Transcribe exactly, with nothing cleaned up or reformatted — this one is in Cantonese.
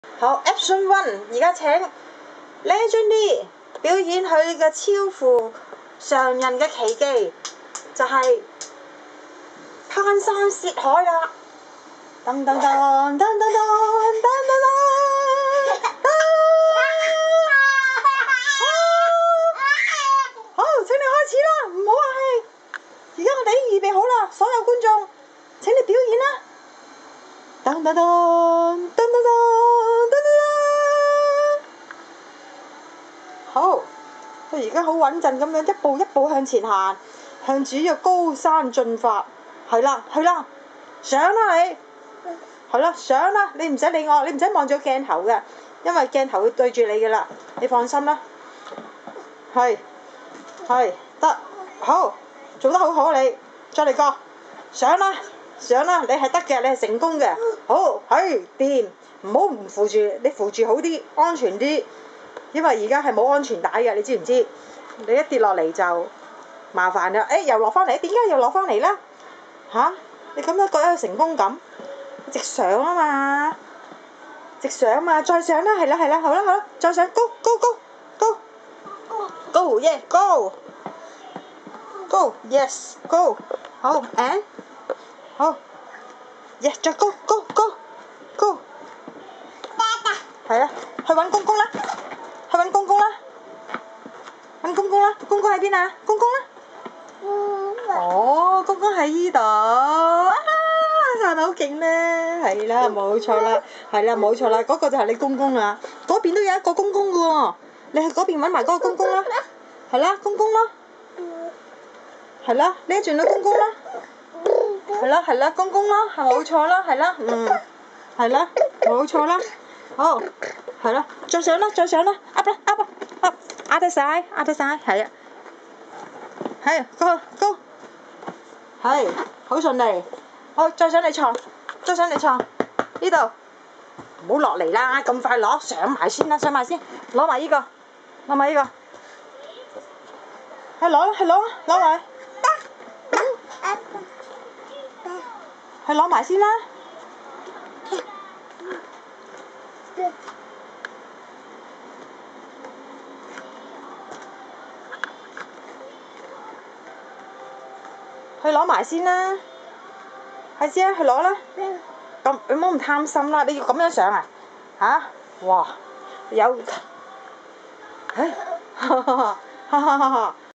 好 ，Action One，而家請 Legendary 表演佢嘅超乎常人嘅奇蹟，就係、攀山涉海啦！噔噔噔噔噔噔噔噔噔噔！好，請你開始啦，唔好客氣。而家我哋已經預備好啦，所有觀眾請你表演啦！噔噔噔噔噔噔噔噔！好，佢而家好穩陣咁樣一步一步向前行，向住呢個高山進發。係啦，係啦，上啦你！係啦，上啦！你唔使理我，你唔使望住個鏡頭嘅，因為鏡頭會對住你嘅啦，你放心啦。係，係，得，好，做得好好你，再嚟個，上啦，上啦，你係得嘅，你係成功嘅，好，係，掂，唔好唔扶住，你扶住好啲，安全啲，因為而家係冇安全帶嘅，你知唔知？你一跌落嚟就麻煩啦，誒又落翻嚟，點解又落翻嚟啦？嚇！你咁樣覺得有成功感？直上啊嘛，直上嘛，再上啦，係啦係啦，好啦好啦，再上高高高高高 yeah go go yes go 好 and 好 yes 再高高高高係啊，去揾公公啦，去揾公公啦，揾公公啦，公公喺邊啊？公公啦！哦，公公喺依度，啊，行得好勁咧，係啦，冇錯啦，係啦，冇錯啦，嗰個就係你公公啦，嗰邊都有一個公公嘅喎，你去嗰邊揾埋嗰個公公啦，係啦，公公啦，係啦，孭住你公公啦，係啦係啦，公公啦，係冇錯啦，係啦，嗯，係啦，冇錯啦，好，係啦，再上啦，再上啦 ，up 啦 up 啦 up，壓得晒，壓得晒，係啊。係，高高，係，好順利。好，再上你床，再上你床，呢度，唔好落嚟啦，咁快攞，上埋先啦，上埋先，攞埋呢個，攞埋呢個，係攞啦，係攞啦，攞埋，係攞埋先啦。去攞埋先啦，係先啊，去攞啦。咁你唔好咁貪心啦，你要咁樣上啊？嚇！哇！有，唉，哈哈哈哈哈哈！